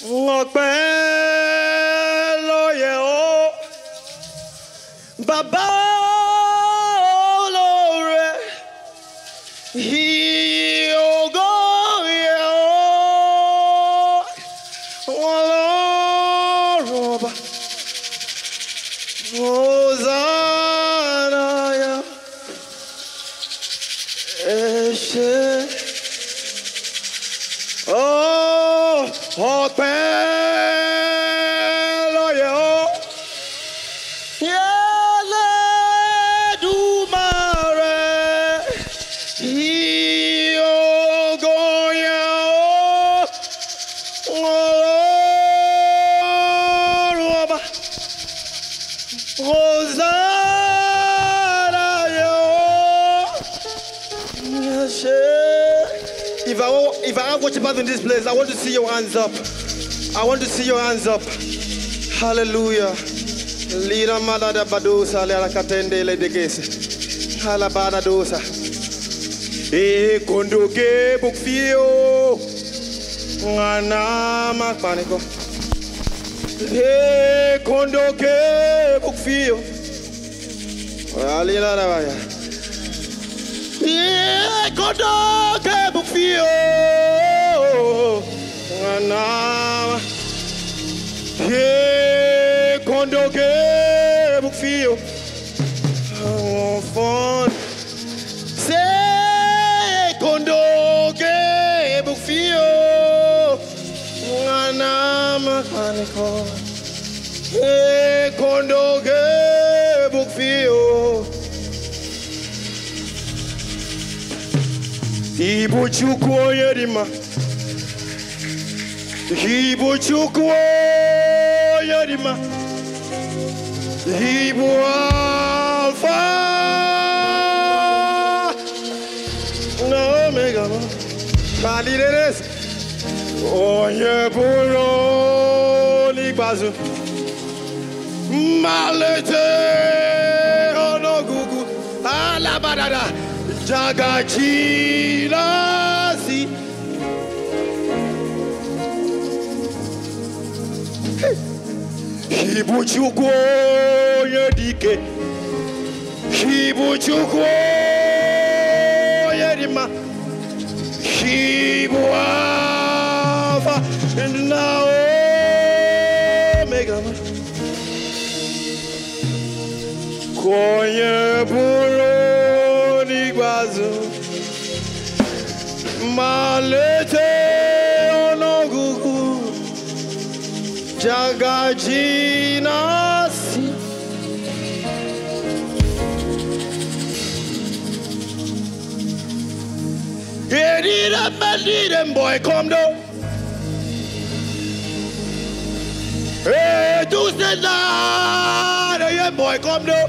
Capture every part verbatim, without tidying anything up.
Ngokbelo yeo Baba olore Hi ogo yeo Oloroba Hosanna ya Eshe Oh, Ngokbelo yeo Yele dumare Hi ogo yeo Oloroba Hosanna yeo Eshe If I, if I have worshipers in this place, I want to see your hands up. I want to see your hands up. Hallelujah. Lira malada badosa le rakatende le degese. Halabana dosa. E kondoke bukfio. Ngana makpaniko. E kondoke bukfio. Alila ravaya. Yeah, kondo ke bukfio, ngana. Yeah, kondo ke bukfio, enfant. C'est kondo ke bukfio, ngana makaniko. Yeah, kondo ke bukfio. Ibu chukwu yerima Ibu chukwu yerima Ibu alpha na omega Kalideres Onye buro ligbazu Malete onogugu Alabadada Jagachilasi Hibuchukwo yedike Hibuchukwo yedima Hibu alpha and now omega Konye buro Malete onogugu Jagajinasi Edida bandidem boy come do Hey tu senada ye boy come do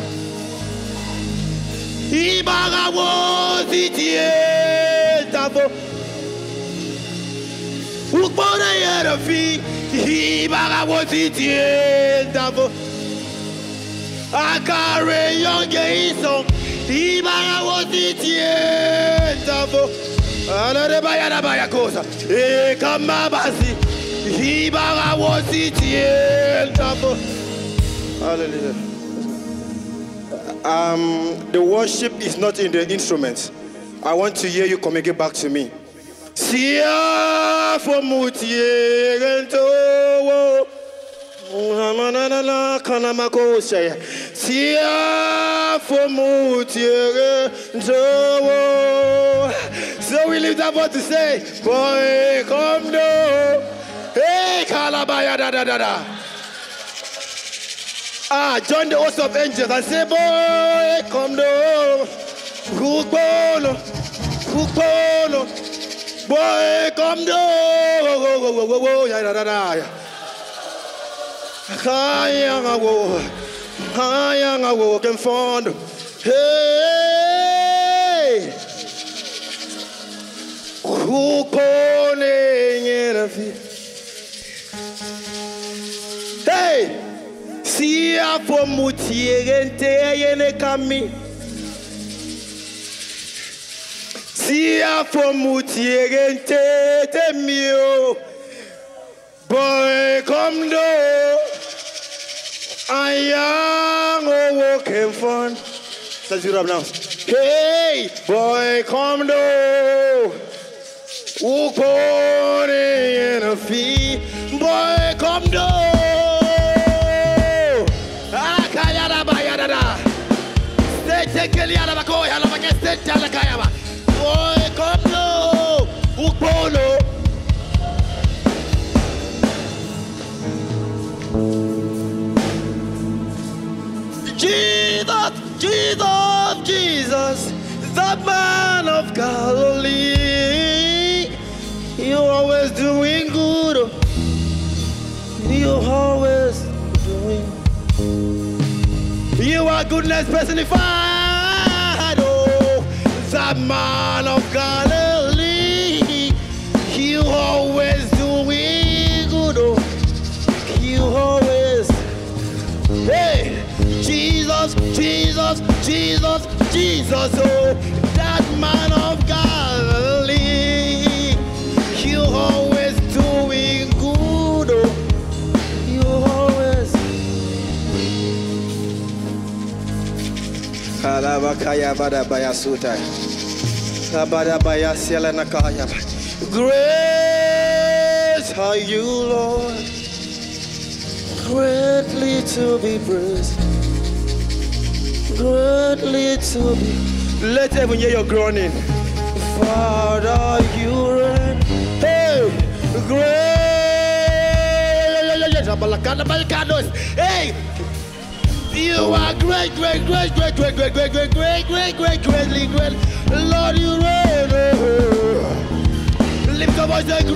Ibaga wozitie tavo Ukbona yera fi Ibaga wozitie tavo Akare yonge iso Ibaga wozitie tavo Alare baya na baya kosa E kama basi Ibaga wozitie tavo Hallelujah. Um, the worship is not in the instruments. I want to hear you communicate back to me. Sia for mutiento, na kanamako say. Sia for mutiento. So we lift up what to say. Boy, come do. Hey, kalabaya da da da da. Ah, join the host of angels and say, boy, come down. Kukbono, kukbono. Boy, come down. Kaya wo, kaya wo, can find. Hey, kukbone ngerafi. Hey. Sia for mutiente yene kami. Sia for mutiente temio. Boy, come down. I am walking fun. Let's do it up now. Hey, boy, come down. Walk on in a fee. Boy, come down. Ah, kayada bayada da. Stay tekeli ala bako ala bageste ala kayaba. Boy, come down. Walk on. Jesus, Jesus, Jesus, the man of Galilee. You're always doing good. You're always doing. You are goodness personified. Oh, the man of Galilee. You always doing good. Oh, you always. Hey. Jesus, Jesus, Jesus, Jesus, oh, that man of Galilee, you always doing good, oh, you always. Kalabakaya bada baya suta, kabada baya selena kaya. Great are you, Lord, greatly to be praised. Greatly to be. Let everyone hear your groaning. Father, you reign. Hey, great. Hey, you are great, great, great, great, great, great, great, great, great, great, great, greatly great. Lord, you reign. Lift your voice and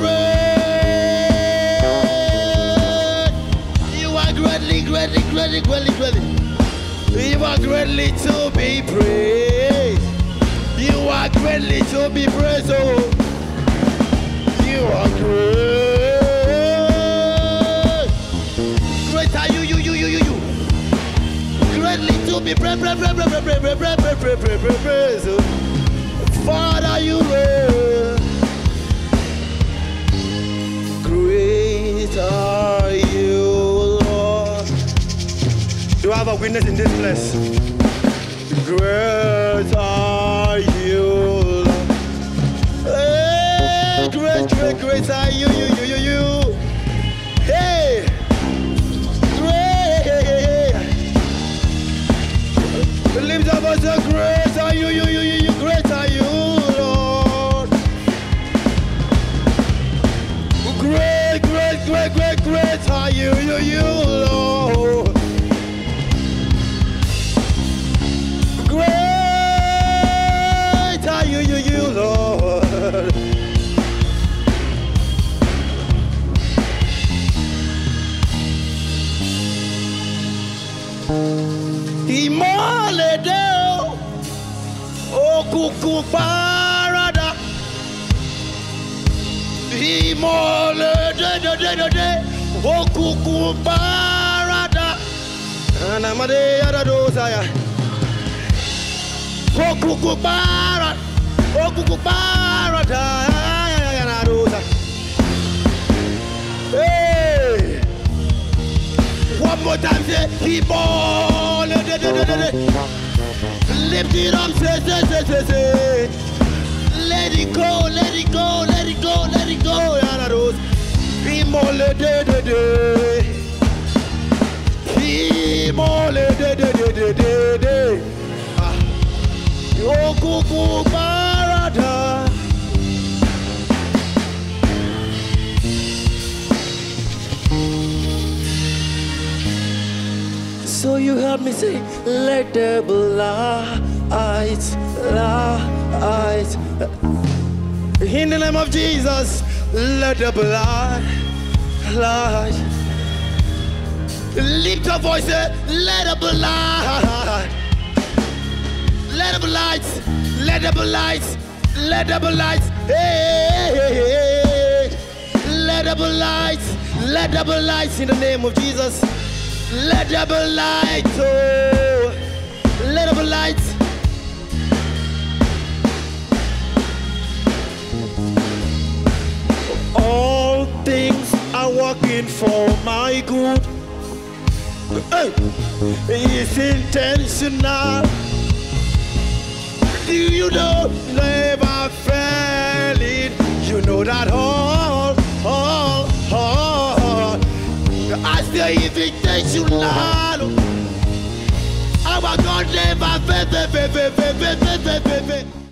great. You are greatly, greatly, greatly, greatly, greatly. You are greatly to be praised. You are greatly to be praised. Oh, you are great. Great are you, you, you, you, you, you. Greatly to be praised, praised, praised, praised, praised, praised, praised, praised, praised, praised. Father, you reign. Great are you. Do I have a witness in this place? Great are you, Lord. Hey, great, great, great are you, you, you, you, you. Hey, great. Lift up us, great are you, you, you, you, you, great are you, Lord. Great, great, great, great, great are you, you, you, Lord. Great are you, you, you, Lord. Imole deo, okuku parada. Imole de de de de de, okuku parada. Anamade adadosaya. Okuku parada, okuku parada. Hey. One more time, say, keep on. Lift it up, say, say, say, say, say. Let it go, let it go, let it go, let it go. Keep on, let it go. Keep on, let it go. Okuku parada. So you help me say, let there be light, light. In the name of Jesus, let there be light, light. Lift your voice, say, let there be light. Let there be lights, let there be lights, let there be lights. Hey, hey, hey, hey. Let there be lights, let there be lights in the name of Jesus. Let there be light, oh, let there be light. All things are working for my good. Hey, it's intentional. Do you know, never failing? You know that all, all, all. I say it's intentional. Our God never fail, fail, fail, fail, fail, fail, fail, fail.